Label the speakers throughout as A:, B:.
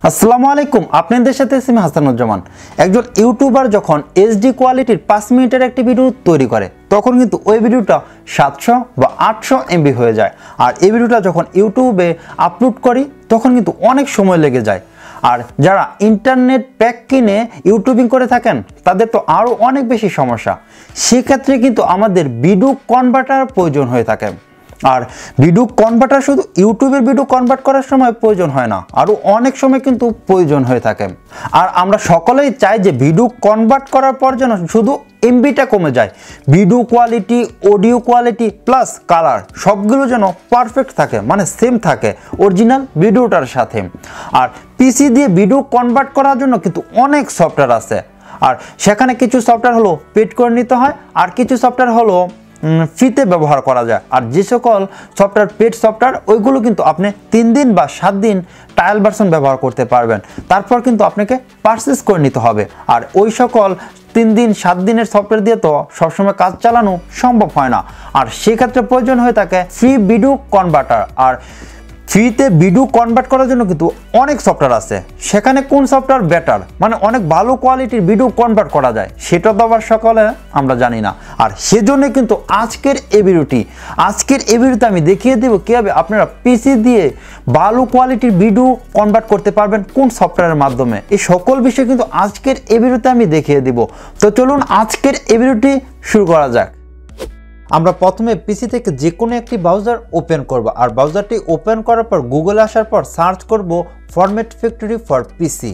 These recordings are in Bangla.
A: আসসালামু আলাইকুম, আপনাদের সাথে আমি হাসানুজ্জামান। একজন ইউটিউবার যখন এইচডি কোয়ালিটির 5 মিনিটের একটি ভিডিও তৈরি করে তখন কিন্তু ওই ভিডিওটা 700 বা 800 এমবি হয়ে যায়। আর এই ভিডিওটা যখন ইউটিউবে আপলোড করি তখন কিন্তু অনেক সময় লেগে যায়। আর যারা ইন্টারনেট প্যাক কিনে ইউটিউবিং করে থাকেন তাদের তো আরও অনেক বেশি সমস্যা। সেক্ষেত্রে কিন্তু আমাদের ভিডিও কনভার্টার প্রয়োজন হয়ে থাকে। আর ভিডিও কনভার্টার শুধু ইউটিউবের ভিডিও কনভার্ট করার সময় প্রয়োজন হয় না, আরও অনেক সময় কিন্তু প্রয়োজন হয়ে থাকে। আর আমরা সকলেই চাই যে ভিডিও কনভার্ট করার পর যেন শুধু এমবিটা কমে যায়, video quality, audio quality plus colour সবগুলো যেন পারফেক্ট থাকে, মানে সেম থাকে অরিজিনাল ভিডিওটার সাথে। আর পিসি দিয়ে ভিডিও কনভার্ট করার জন্য কিন্তু অনেক সফটওয়্যার আছে। আর সেখানে কিছু সফটওয়্যার হলো পেড করে নিতে হয়, আর কিছু সফটওয়্যার হলো ফ্রিতে ব্যবহার করা যায়। আর যে সকল সফটওয়্যার পেড সফটওয়্যার ওইগুলো কিন্তু আপনি 3 দিন বা 7 দিন ট্রায়াল ভার্সন ব্যবহার করতে পারবেন, তারপর কিন্তু আপনাকে পারচেস করে নিতে হবে। আর ওই সকল 3 দিন 7 দিনের সফটওয়্যার দিয়ে তো সবসময় কাজ চালানো সম্ভব হয় না। আর সেক্ষেত্রে প্রয়োজন হয়ে থাকে ফ্রি ভিডিও কনভার্টার। আর ফ্রিতে ভিডিও কনভার্ট করার জন্য কিন্তু অনেক সফটওয়্যার আছে। সেখানে কোন সফটওয়্যার বেটার, মানে অনেক ভালো কোয়ালিটির ভিডিও কনভার্ট করা যায়, সেটা তো আবার সকলে আমরা জানি না। আর সেজন্য কিন্তু আজকের এই ভিডিওতে আমি দেখিয়ে দেবো কীভাবে আপনারা পিসি দিয়ে ভালো কোয়ালিটির ভিডিও কনভার্ট করতে পারবেন কোন সফটওয়্যারের মাধ্যমে। এই সকল বিষয় কিন্তু আজকের এই ভিডিওতে আমি দেখিয়ে দিব। তো চলুন আজকের এই ভিডিওটি শুরু করা যাক। আমরা প্রথমে পিসি থেকে যে কোনো একটি ব্রাউজার ওপেন করব। আর ব্রাউজারটি ওপেন করার পর গুগলে আসার পর সার্চ করব format factory for PC.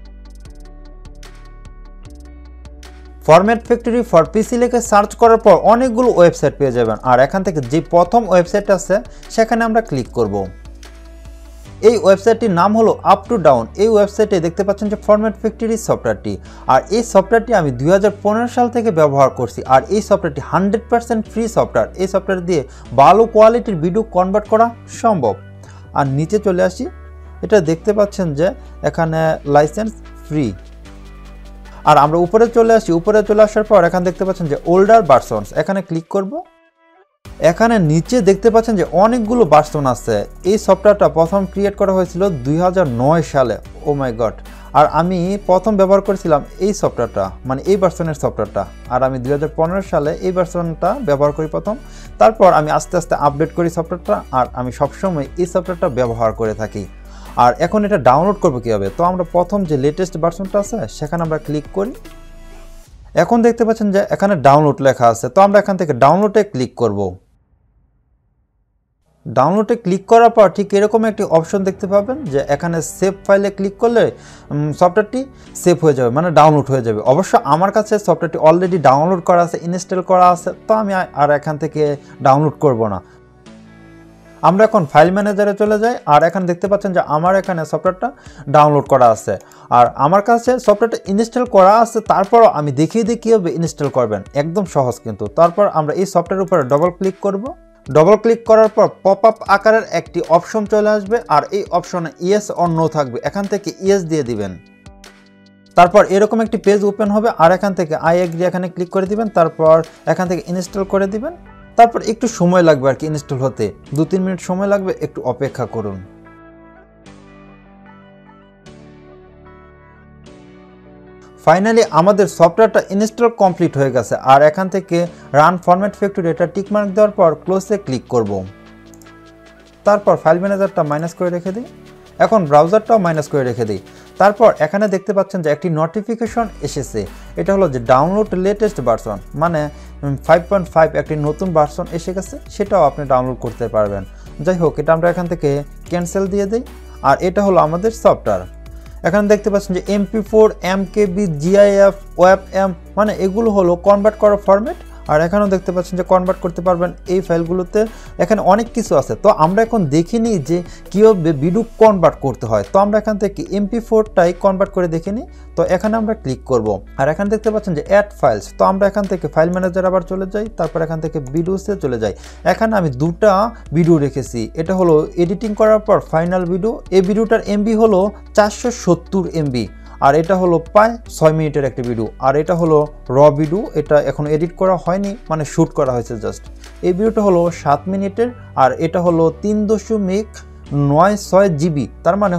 A: Format factory for PC লিখে সার্চ করার পর অনেকগুলো ওয়েবসাইট পেয়ে যাবেন। আর এখান থেকে যে প্রথম ওয়েবসাইট আছে সেখানে আমরা ক্লিক করব। এই ওয়েবসাইটটির নাম হলো আপ টু ডাউন। এই ওয়েবসাইটে দেখতে পাচ্ছেন যে ফরম্যাট ফ্যাক্টরি সফটওয়্যারটি। আর এই সফটওয়্যারটি আমি 2015 সাল থেকে ব্যবহার করছি। আর এই সফটওয়্যারটি 100% ফ্রি সফটওয়্যার। এই সফটওয়্যার দিয়ে ভালো কোয়ালিটির ভিডিও কনভার্ট করা সম্ভব। আর নিচে চলে আসি, এটা দেখতে পাচ্ছেন যে এখানে লাইসেন্স ফ্রি। আর আমরা উপরে চলে আসি, উপরে চলে আসার পর এখানে দেখতে পাচ্ছেন যে ওল্ডার ভার্সনস, এখানে ক্লিক করব। এখানে নিচে দেখতে পাচ্ছেন যে অনেকগুলো ভার্সন আছে। এই সফটওয়্যারটা প্রথম ক্রিয়েট করা হয়েছিল 2009 সালে। ও মাই গড। আর আমি প্রথম ব্যবহার করেছিলাম এই সফটওয়্যারটা, মানে এই ভার্সনের সফটওয়্যারটা। আর আমি 2015 সালে এই ভার্সনটা ব্যবহার করি প্রথম। তারপর আমি আস্তে আস্তে আপডেট করি সফটওয়্যারটা। আর আমি সবসময় এই সফটওয়্যারটা ব্যবহার করে থাকি। আর এখন এটা ডাউনলোড করবো কীভাবে? তো আমরা প্রথম যে লেটেস্ট ভার্সনটা আছে সেখানে আমরা ক্লিক করি। এখন দেখতে পাচ্ছেন যে এখানে ডাউনলোড লেখা আছে। তো আমরা এখান থেকে ডাউনলোডে ক্লিক করব। ডাউনলোডে ক্লিক করার পর ঠিক এরকম একটি অপশন দেখতে পাবেন যে এখানে সেভ ফাইলে ক্লিক করলে সফটওয়্যারটি সেভ হয়ে যাবে, মানে ডাউনলোড হয়ে যাবে। অবশ্য আমার কাছে সফটওয়্যারটি অলরেডি ডাউনলোড করা আছে, ইনস্টল করা আছে, তো আমি আর এখান থেকে ডাউনলোড করব না। আমরা এখন ফাইল ম্যানেজারে চলে যাই। আর এখানে দেখতে পাচ্ছেন যে আমার এখানে সফটওয়্যারটা ডাউনলোড করা আছে। আর আমার কাছে সফটওয়্যারটা ইনস্টল করা আছে, তারপরও আমি দেখিয়ে দিই কীভাবে ইনস্টল করবেন, একদম সহজ কিন্তু। তারপর আমরা এই সফটওয়্যারের উপরে ডবল ক্লিক করব। ডবল ক্লিক করার পর পপ আপ আকারের একটি অপশন চলে আসবে। আর এই অপশনে ইয়েস অর নো থাকবে, এখান থেকে ইয়েস দিয়ে দিবেন। তারপর এরকম একটি পেজ ওপেন হবে। আর এখান থেকে আই এগ্রি এখানে ক্লিক করে দিবেন। তারপর এখান থেকে ইনস্টল করে দিবেন। তারপর একটু সময় লাগবে আর কি ইনস্টল হতে, 2-3 মিনিট সময় লাগবে, একটু অপেক্ষা করুন। ফাইনালি আমাদের সফটওয়্যারটা ইনস্টল কমপ্লিট হয়ে গেছে। আর এখান থেকে রান ফরম্যাট ফ্যাক্টরি এটা টিকমার্ক দেওয়ার পর ক্লোজে ক্লিক করব। তারপর ফাইল ম্যানেজারটা মাইনাস করে রেখে দিই। এখন ব্রাউজারটাও মাইনাস করে রেখে দিই। তারপর এখানে দেখতে পাচ্ছেন যে একটি নোটিফিকেশন এসেছে। এটা হলো যে ডাউনলোড লেটেস্ট ভার্সন, মানে 5.5 একটি নতুন ভার্সন এসে গেছে, সেটাও আপনি ডাউনলোড করতে পারবেন। যাই হোক, এটা আমরা এখান থেকে ক্যান্সেল দিয়ে দিই। আর এটা হলো আমাদের সফটওয়্যার। এখানে দেখতে পাচ্ছেন যে MP4, MKB, GIF, WebM, মানে এগুলো হলো কনভার্ট করার ফরম্যাট। আর এখানেও দেখতে পাচ্ছেন যে কনভার্ট করতে পারবেন এই ফাইলগুলোতে। এখানে অনেক কিছু আছে। তো আমরা এখন দেখে নিই যে কীভাবে ভিডিও কনভার্ট করতে হয়। তো আমরা এখান থেকে MP4টাই কনভার্ট করে দেখে নিই। তো এখানে আমরা ক্লিক করব। আর এখানে দেখতে পাচ্ছেন যে অ্যাড ফাইলস। তো আমরা এখান থেকে ফাইল ম্যানেজার আবার চলে যাই। তারপর এখান থেকে ভিডিওসে চলে যাই। এখানে আমি 2টা ভিডিও রেখেছি। এটা হলো এডিটিং করার পর ফাইনাল ভিডিও। এই ভিডিওটার MB হলো 470 MB। আর এটা হলো প্রায় 6 মিনিটের একটি ভিডিও। আর এটা হলো র ভিডিও, এটা এখন এডিট করা হয়নি, মানে শ্যুট করা হয়েছে জাস্ট। এই ভিডিওটা হলো 7 মিনিটের। আর এটা হলো 3.96 GB, তার মানে হলো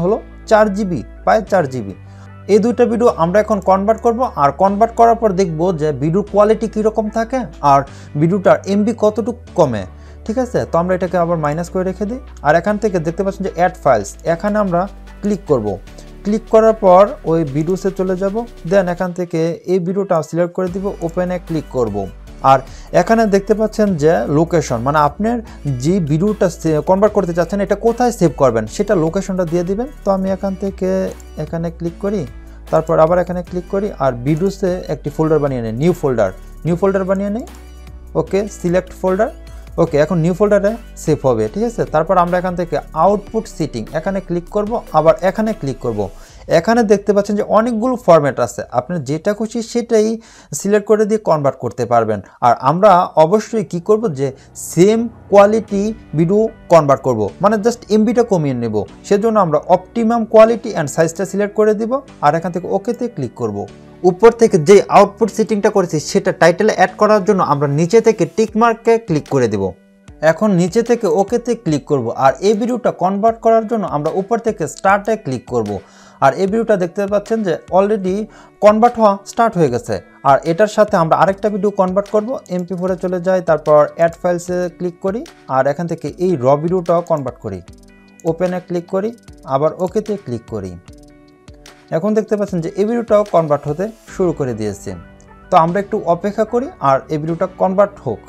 A: 4 GB। এই দুইটা ভিডিও আমরা এখন কনভার্ট করব, আর কনভার্ট করার পর দেখব যে ভিডিওর কোয়ালিটি কীরকম থাকে আর ভিডিওটার এমবি কতটুকু কমে। ঠিক আছে, তো আমরা এটাকে আবার মাইনাস করে রেখে দিই। আর এখান থেকে দেখতে পাচ্ছেন যে অ্যাড ফাইলস, এখানে আমরা ক্লিক করব। ক্লিক করার পর ওই ভিডিওসে চলে যাব, দেন এখান থেকে এই ভিডিওটা সিলেক্ট করে দিব, ওপেনে ক্লিক করব। আর এখানে দেখতে পাচ্ছেন যে লোকেশন, মানে আপনার যে ভিডিওটা কনভার্ট করতে চাচ্ছেন এটা কোথায় সেভ করবেন সেটা লোকেশনটা দিয়ে দিবেন। তো আমি এখান থেকে এখানে ক্লিক করি, তারপর আবার এখানে ক্লিক করি, আর ভিডিওসে একটি ফোল্ডার বানিয়ে নিই, নিউ ফোল্ডার বানিয়ে নিই। ওকে, সিলেক্ট ফোল্ডার। ওকে, এখন নিউ ফোল্ডারে সেভ হবে। ঠিক আছে, তারপর আমরা এখান থেকে আউটপুট সেটিং এখানে ক্লিক করব, আবার এখানে ক্লিক করব। এখানে দেখতে পাচ্ছেন যে অনেকগুলো ফরম্যাট আছে, আপনি যেটা খুশি সেটাই সিলেক্ট করে দিয়ে কনভার্ট করতে পারবেন। আর আমরা অবশ্যই কি করব যে সেম কোয়ালিটি ভিডিও কনভার্ট করব, মানে জাস্ট এমবিটা কমিয়ে নেব। সেজন্য আমরা অপটিমাম কোয়ালিটি অ্যান্ড সাইজটা সিলেক্ট করে দিব, আর এখান থেকে ওকেতে ক্লিক করব। উপর থেকে যে আউটপুট সেটিংটা করেছি সেটা টাইটেলে অ্যাড করার জন্য আমরা নিচে থেকে টিক মার্কে ক্লিক করে দেব। এখন নিচে থেকে ওকেতে ক্লিক করব, আর এই ভিডিওটা কনভার্ট করার জন্য আমরা উপর থেকে স্টার্টে ক্লিক করব। আর এই ভিডিওটা দেখতে পাচ্ছেন যে অলরেডি কনভার্ট হওয়া স্টার্ট হয়ে গেছে। আর এটার সাথে আমরা আরেকটা ভিডিও কনভার্ট করব, MP4 চলে যাই, তারপর অ্যাড ফাইলসে ক্লিক করি, আর এখান থেকে এই র ভিডিওটাও কনভার্ট করি, ওপেনে ক্লিক করি, আবার ওকেতে ক্লিক করি। এখন দেখতে পাচ্ছেন যে এই ভিডিওটাও কনভার্ট হতে শুরু করে দিয়েছে। তো আমরা একটু অপেক্ষা করি আর এই ভিডিওটা কনভার্ট হোক।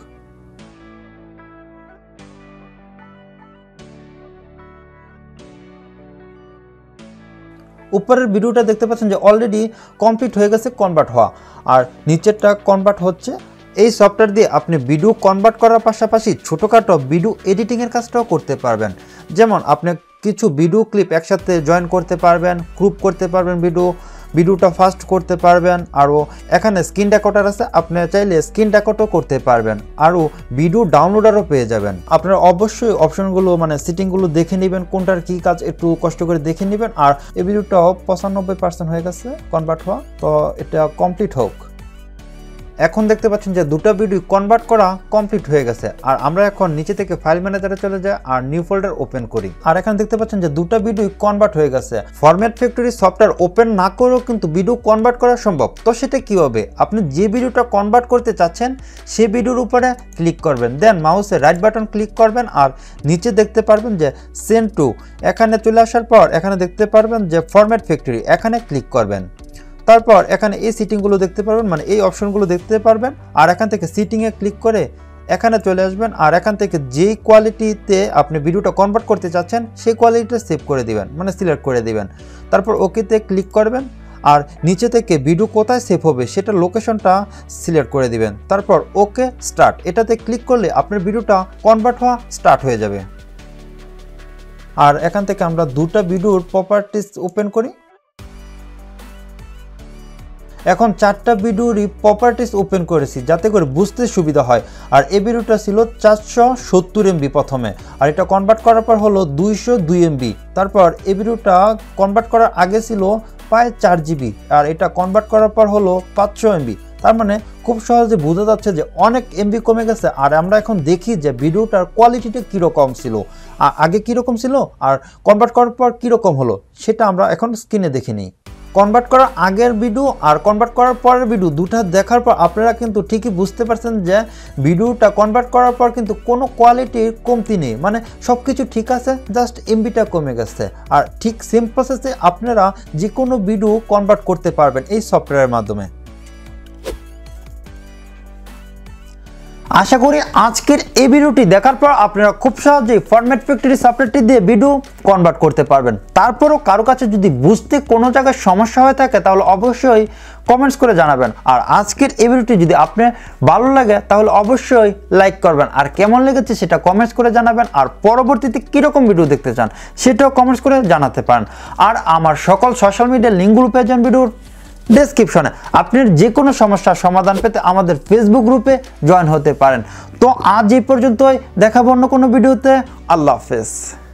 A: উপরের ভিডিওটা দেখতে পাচ্ছেন যে অলরেডি কমপ্লিট হয়ে গেছে কনভার্ট হওয়া, আর নিচেরটা কনভার্ট হচ্ছে। এই সফটওয়্যার দিয়ে আপনি ভিডিও কনভার্ট করার পাশাপাশি ছোটোখাটো ভিডিও এডিটিংয়ের কাজটাও করতে পারবেন। যেমন আপনি কিছু ভিডিও ক্লিপ একসাথে জয়েন করতে পারবেন, গ্রুপ করতে পারবেন, ভিডিওটা ফাস্ট করতে পারবেন। আরও এখানে স্ক্রিন রেকর্ডার আছে, আপনি চাইলে স্ক্রিন রেকর্ডও করতে পারবেন, আরও ভিডিও ডাউনলোডারও পেয়ে যাবেন। আপনারা অবশ্যই অপশনগুলো মানে সেটিংগুলো দেখে নেবেন, কোনটার কী কাজ একটু কষ্ট করে দেখে নেবেন। আর এই ভিডিওটাও 95% হয়ে গেছে কনভার্ট হওয়া, তো এটা কমপ্লিট হোক। এখন দেখতে পাচ্ছেন যে দুটো ভিডিও কনভার্ট করা কমপ্লিট হয়ে গেছে। আর আমরা এখন নিচে থেকে ফাইল ম্যানেজারে চলে যাই আর নিউ ফোল্ডার ওপেন করি। আর এখানে দেখতে পাচ্ছেন যে দুটো ভিডিও কনভার্ট হয়ে গেছে। ফরম্যাট ফ্যাক্টরি সফটওয়্যার ওপেন না করেও কিন্তু ভিডিও কনভার্ট করা সম্ভব। তো সেটা কি হবে, আপনি যে ভিডিওটা কনভার্ট করতে চাচ্ছেন সেই ভিডিওর উপরে ক্লিক করবেন, দেন মাউসে রাইট বাটন ক্লিক করবেন, আর নিচে দেখতে পারবেন যে সেন্ড টু, এখানে চলে আসার পর এখানে দেখতে পারবেন যে ফরম্যাট ফ্যাক্টরি, এখানে ক্লিক করবেন। তারপর এখানে এই সেটিংগুলো দেখতে পারবেন, মানে এই অপশনগুলো দেখতে পারবেন। আর এখান থেকে সেটিংয়ে ক্লিক করে এখানে চলে আসবেন, আর এখান থেকে যেই কোয়ালিটিতে আপনি ভিডিওটা কনভার্ট করতে চাচ্ছেন সেই কোয়ালিটিটা সেভ করে দিবেন, মানে সিলেক্ট করে দিবেন। তারপর ওকেতে ক্লিক করবেন, আর নিচে থেকে ভিডিও কোথায় সেভ হবে সেটা লোকেশনটা সিলেক্ট করে দিবেন। তারপর ওকে স্টার্ট, এটাতে ক্লিক করলে আপনার ভিডিওটা কনভার্ট হওয়া স্টার্ট হয়ে যাবে। আর এখান থেকে আমরা দুটো ভিডিওর প্রপার্টিজ ওপেন করি। এখন 4টা ভিডিওরই প্রপার্টিজ ওপেন করেছি যাতে করে বুঝতে সুবিধা হয়। আর এই ভিডিওটা ছিল 470 MB প্রথমে, আর এটা কনভার্ট করার পর হলো 202 MB। তারপর এই ভিডিওটা কনভার্ট করার আগে ছিল প্রায় 4 GB, আর এটা কনভার্ট করার পর হলো 500 MB। তার মানে খুব সহজে বোঝা যাচ্ছে যে অনেক MB কমে গেছে। আর আমরা এখন দেখি যে ভিডিওটার কোয়ালিটিটা কীরকম ছিল, আগে কীরকম ছিল আর কনভার্ট করার পর কীরকম হলো সেটা আমরা এখন স্ক্রিনে দেখে নিই। কনভার্ট করার আগের ভিডিও আর কনভার্ট করার পরের ভিডিও দুটা দেখার পর আপনারা কিন্তু ঠিকই বুঝতে পারছেন যে ভিডিওটা কনভার্ট করার পর কিন্তু কোনো কোয়ালিটির কমতি নেই, মানে সব কিছু ঠিক আছে, জাস্ট এমবিটা কমে গেছে। আর ঠিক সেম প্রসেসে আপনারা যে কোনো ভিডিও কনভার্ট করতে পারবেন এই সফটওয়্যারের মাধ্যমে। আশা করি আজকের এই ভিডিওটি দেখার পর আপনারা খুব সহজেই ফরম্যাট ফ্যাক্টরি সফটওয়্যারটি দিয়ে ভিডিও কনভার্ট করতে পারবেন। তারপরও কারো কাছে যদি বুঝতে কোনো জায়গায় সমস্যা হয়ে থাকে তাহলে অবশ্যই কমেন্টস করে জানাবেন। আর আজকের এই ভিডিওটি যদি আপনার ভালো লাগে তাহলে অবশ্যই লাইক করবেন, আর কেমন লেগেছে সেটা কমেন্টস করে জানাবেন। আর পরবর্তীতে কীরকম ভিডিও দেখতে চান সেটাও কমেন্টস করে জানাতে পারেন। আর আমার সকল সোশ্যাল মিডিয়ার লিঙ্কগুলো পেয়ে যান ভিডিওর ডেসক্রিপশনে। আপনার যে কোনো সমস্যার সমাধান পেতে আমাদের ফেসবুক গ্রুপে জয়েন হতে পারেন। তো আজ এই পর্যন্তই, দেখাবো অন্য কোনো ভিডিওতে। আল্লাহ হাফেজ।